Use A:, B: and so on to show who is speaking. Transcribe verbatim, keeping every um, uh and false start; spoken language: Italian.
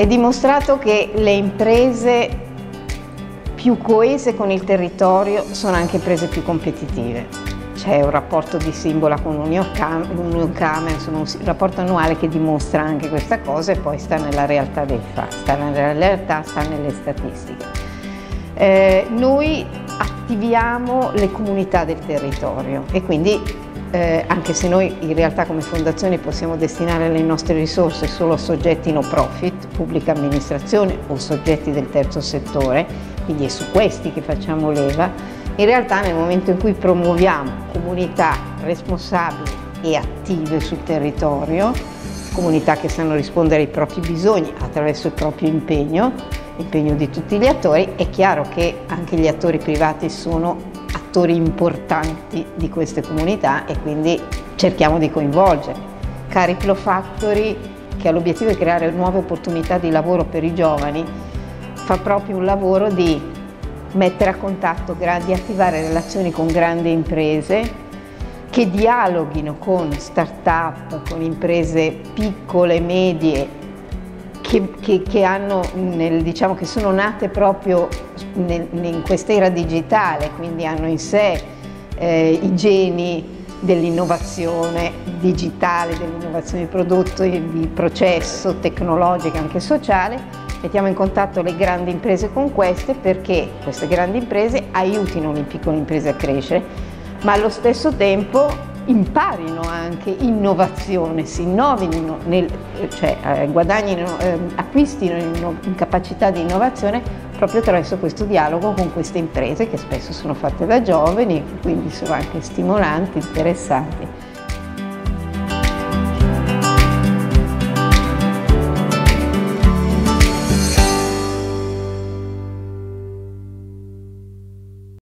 A: È dimostrato che le imprese più coese con il territorio sono anche imprese più competitive. C'è un rapporto di Simbola con Unioncamere, insomma un rapporto annuale che dimostra anche questa cosa e poi sta nella realtà dei fatti, sta nella realtà, sta nelle statistiche. Eh, noi attiviamo le comunità del territorio e quindi Eh, anche se noi in realtà come fondazione possiamo destinare le nostre risorse solo a soggetti no profit, pubblica amministrazione o soggetti del terzo settore, quindi è su questi che facciamo leva, in realtà nel momento in cui promuoviamo comunità responsabili e attive sul territorio, comunità che sanno rispondere ai propri bisogni attraverso il proprio impegno, l'impegno di tutti gli attori, è chiaro che anche gli attori privati sono attori importanti di queste comunità e quindi cerchiamo di coinvolgerli. Cariplo Factory, che ha l'obiettivo di creare nuove opportunità di lavoro per i giovani, fa proprio un lavoro di mettere a contatto, di attivare relazioni con grandi imprese che dialoghino con start-up, con imprese piccole, medie, Che, che, che, hanno nel, diciamo, che sono nate proprio nel, in quest'era digitale, quindi hanno in sé eh, i geni dell'innovazione digitale, dell'innovazione di prodotto, di processo, tecnologica, anche sociale. Mettiamo in contatto le grandi imprese con queste perché queste grandi imprese aiutino le piccole imprese a crescere, ma allo stesso tempo imparino anche innovazione, si innovino, nel, cioè eh, guadagnino, eh, acquistino in, in capacità di innovazione proprio attraverso questo dialogo con queste imprese che spesso sono fatte da giovani, quindi sono anche stimolanti, interessanti.